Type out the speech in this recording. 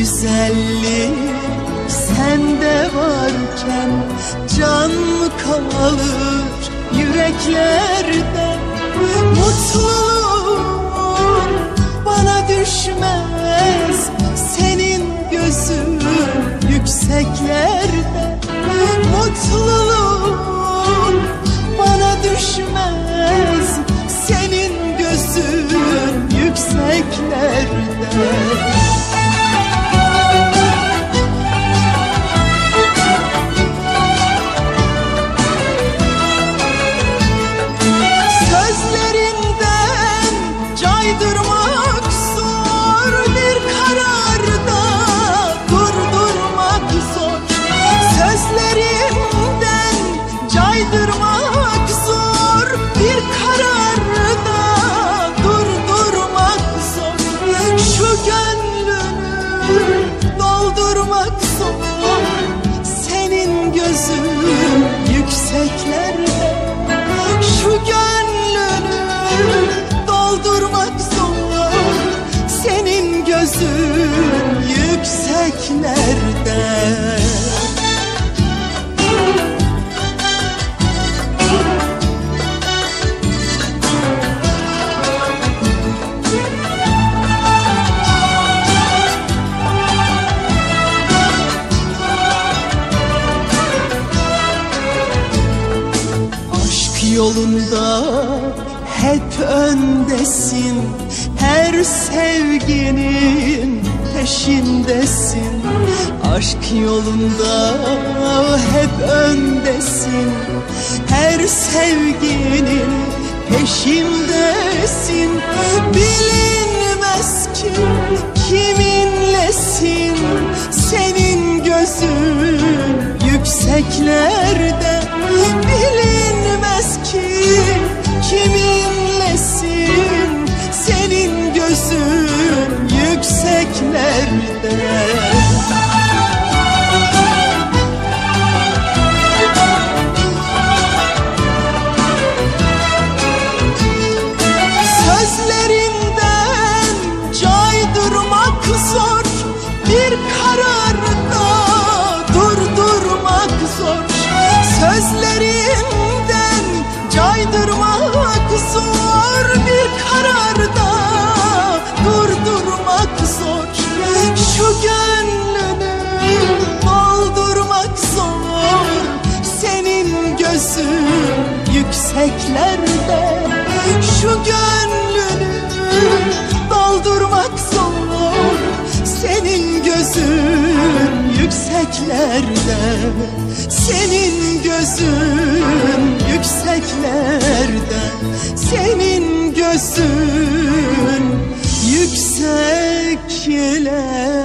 güzellik sende varken can mı kalır yüreklerde? Mutluluğun bana düşmez, senin gözün yükseklerde. Mutluluğun bana düşmez, senin gözün yükseklerde. Sözlerinden caydırmak zor, bir kararda durdurmak zor. Sözlerinden caydırmak zor, bir kararda durdurmak zor. Şu gönlünü doldurmak zor, senin gözün yükseklerde. Şu gönlünü doldurmak zor, senin gözün yükseklerde. Yolunda hep öndesin, her sevginin peşindesin. Aşk yolunda hep öndesin, her sevginin peşindesin. Bilinmez ki kiminlesin, senin gözün yükseklerde. Bilinmez ki kiminlesin, senin gözün yükseklerde. Sözlerinden caydırmak zor, bir kararda durdurmak zor. Sözlerinden caydırmak zor, bir kararda durdurmak zor. Şu gönlünü doldurmak zor, senin gözün yükseklerde. Şu gönlünü doldurmak zor, senin gözün yükseklerde. Senin gözün yükseklerde, senin gözün yükseklerde.